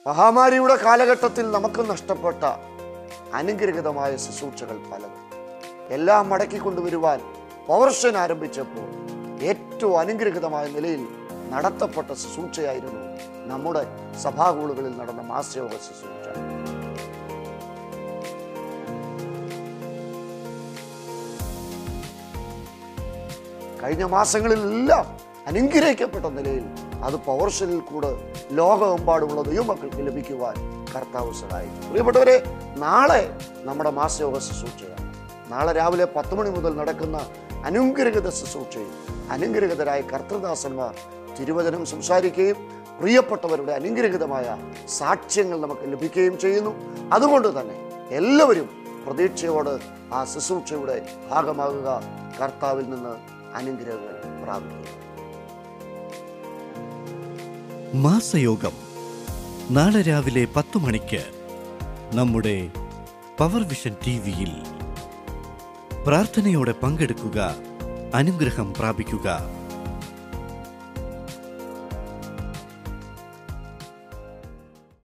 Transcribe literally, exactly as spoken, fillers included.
മഹാമാരിയുടെ കാലഘട്ടത്തിൽ നമുക്ക് നഷ്ടപ്പെട്ട അനുഗ്രഹീതമായ ശുശ്രൂഷകൾ പലതും എല്ലാം മടക്കി കൊണ്ടുവരുവാൻ പവർവിഷൻ ആരംഭിച്ചപ്പോൾ ഏറ്റവും അനുഗ്രഹീതമായ നിലയിൽ നടത്തപ്പെട്ട ശുശ്രൂഷയായിരുന്നു നമ്മുടെ സഭാകൂളുകളിൽ നടന്ന മാസയോഗ ശുശ്രൂഷ. കഴിഞ്ഞ മാസങ്ങളിലെല്ലാം അനുഗ്രഹിക്കപ്പെട്ട നിലയിൽ അത് പവർവിഷനിൽ കൂടെ ലോകമെമ്പാടുമുള്ള ദൈവമക്കൾക്ക് ലഭിക്കുവാൻ കർത്താവ് സഹായിക്കും. പ്രിയപ്പെട്ടവരെ, നാളെ നമ്മുടെ മാസയോഗ ശുശ്രൂഷയാണ്. നാളെ രാവിലെ പത്ത് മണി മുതൽ നടക്കുന്ന അനുഗ്രഹിത ശുശ്രൂഷയിൽ അനുഗ്രഹിതരായ കർത്തൃദാസന്മാർ തിരുവചനം സംസാരിക്കുകയും പ്രിയപ്പെട്ടവരുടെ അനുഗ്രഹിതമായ സാക്ഷ്യങ്ങൾ നമുക്ക് ലഭിക്കുകയും ചെയ്യുന്നു. അതുകൊണ്ട് തന്നെ എല്ലാവരും പ്രതീക്ഷയോട് ആ ശുശ്രൂഷയുടെ ഭാഗമാകുക, കർത്താവിൽ നിന്ന് അനുഗ്രഹങ്ങൾ പ്രാപിക്കുക. മാസയോഗം നാളെ രാവിലെ പത്തു മണിക്ക് നമ്മുടെ പവർവിഷൻ ടി വിയിൽ പ്രാർത്ഥനയോടെ പങ്കെടുക്കുക, അനുഗ്രഹം പ്രാപിക്കുക.